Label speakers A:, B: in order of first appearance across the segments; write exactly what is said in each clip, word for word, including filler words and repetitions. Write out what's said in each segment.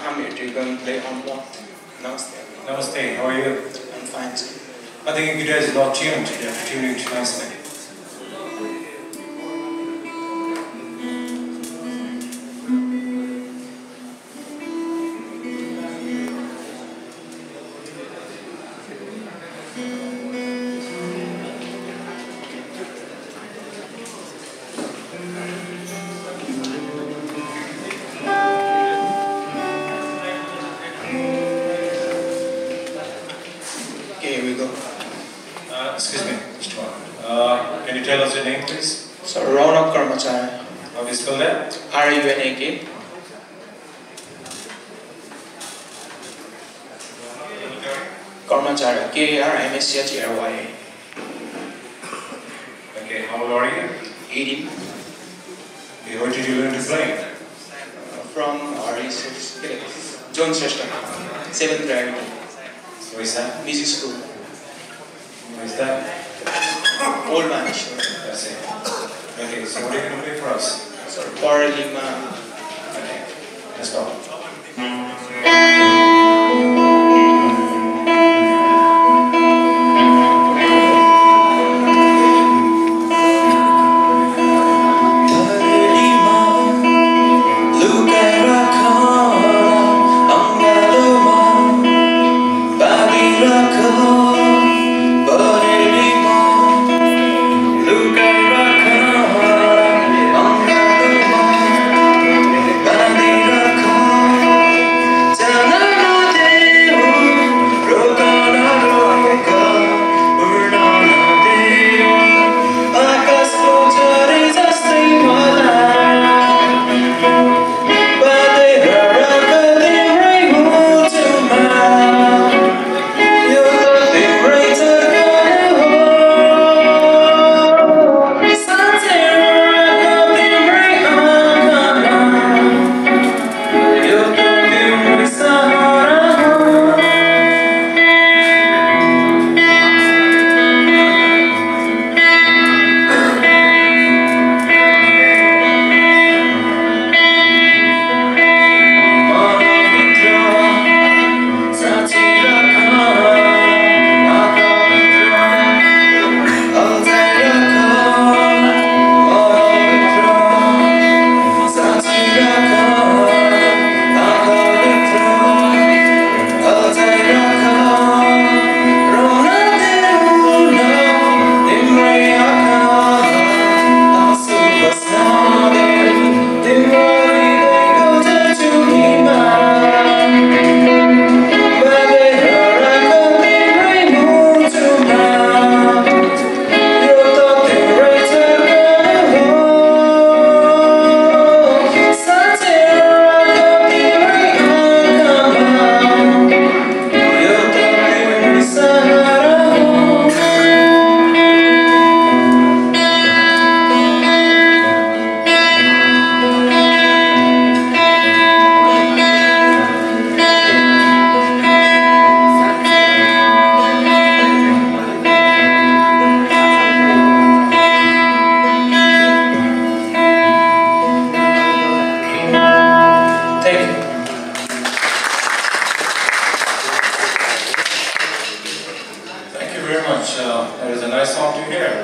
A: I'm here to go and play on block. Namaste.
B: Namaste, how are you?
A: I'm fine, sir.
B: I think your guitar is not tuned. You have to tune it nicely.
A: Here we go.
B: Uh, excuse me, Mister One. Uh, can you tell us your name, please?
A: So, Raunak Karmachari.
B: How do you spell that?
A: R U N A K. Karmachari. K A R M A C H A R Y A.
B: Okay, how old are you?
A: eighteen.
B: Okay, where did you learn to play?
A: Uh, from R E six. John Shrestha. seventh grade.
B: Where is that?
A: Music school.
B: Where is that?
A: Old man, sure.
B: That's it. Okay, so what are you going to play for us?
A: So, Paralima.
B: Okay, let's go. Uh, that is a nice song to hear.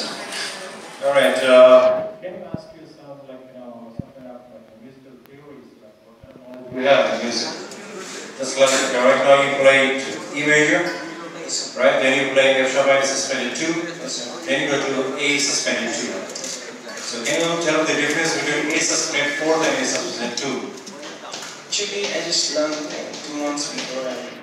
B: All right. Uh, can you ask you some, like, you know, something about like musical theories, like what kind of knowledge we have in music? Just like uh, right now you play E major, right? Then you play F sharp minor suspended two. Then you go to A suspended two. So can you tell the difference between A suspended fourth and A suspended two?
A: Actually, I just learned like two months before I.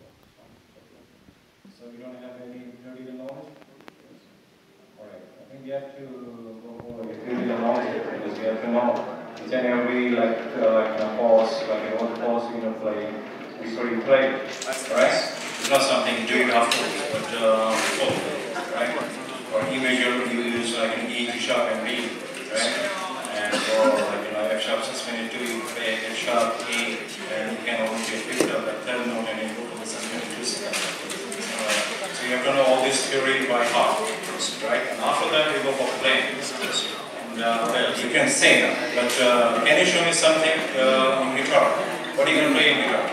B: So you don't have any theoretical knowledge? Alright, I think we have to go over the theoretical knowledge because we have to know each and every like uh, like a pause, like an old pause you know play before you play. Alright? It's not something you do afterwards, but uh before, right? For E major you use like an E, G sharp and B, right? And for like you know F sharp suspended two you play F sharp, A, and you can only get picked up at third note and you go for the suspended two second. So you have to know all this theory by heart, right? And after that you go for playing. And uh, well, you can sing, but uh, can you show me something uh, on guitar?
C: What are you going to play in guitar?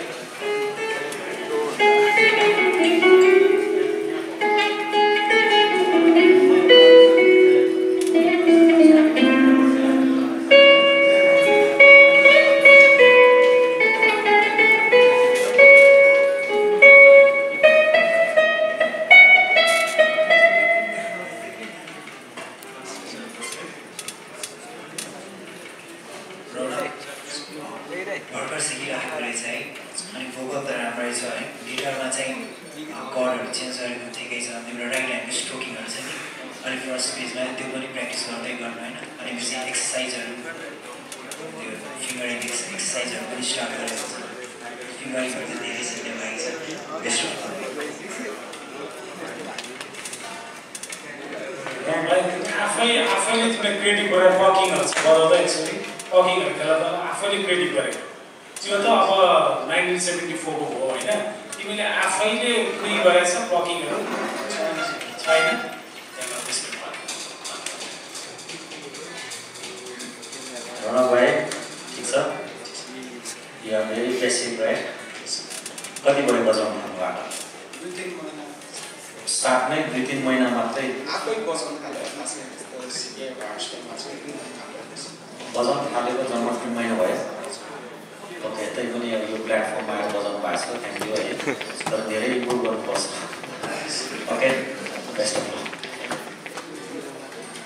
D: भर्खर सिकिरहेको रहेछ है अनि vocal त राम्रै छ है गिटारमा चाहिँ कर्डहरू चेन्ज गरेको ठिकै छ तिम्रो राइट ह्यान्डको स्ट्रोकिङहरू छ नि अनि फर्स्ट पेजमा त्यो पनि प्र्याक्टिस गर्दै गर्नु होइन अनि पछि एक्सर्साइजहरू त्यो फिङ्गरिङ एक्सर्साइजहरू पनि स्टार्ट गरेको छ फिङ्गरिङहरू चाहिँ धेरै सिक्ने भएको छ बेस्ट
E: आफै आफैले तिमीले क्रिएटिभ गरेर पकिङहरू छ बजाउँदा एक्चुअली पकिङहरू खेला त आफैले क्रिएटिभ गरेको त्यो त अब नाइन्टिन सेभेन्टी फोरको हो होइन तिमीले आफैले उयो गरेछ पकिङहरू छैन
D: प्रणव भाइ ठिक छ यो भेरी पेसिभ राइट कति बजे बजाउनु थाल्नुभएको स्टार्ट नै दुई तिन महिना मात्रै
A: आफै बजाउनु थाल्यो
D: बजाउनु थालेको जम्मा तिन महिना भयो ओके तै पनि अब यो प्लेटफर्ममा आएर बजाउनु भएको छ थ्याङ्क यू है तर धेरै इम्प्रुभ गर्नुपर्छ ओके बेस्ट अफ लक